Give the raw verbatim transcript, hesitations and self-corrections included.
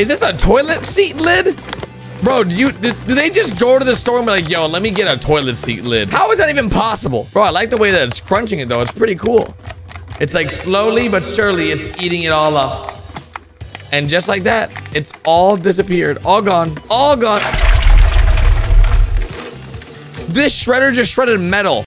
Is this a toilet seat lid? Bro, do you do, do they just go to the store and be like, yo, let me get a toilet seat lid? How is that even possible? Bro, I like the way that it's crunching it though. It's pretty cool. It's like slowly but surely it's eating it all up. And just like that, it's all disappeared. All gone. All gone. This shredder just shredded metal.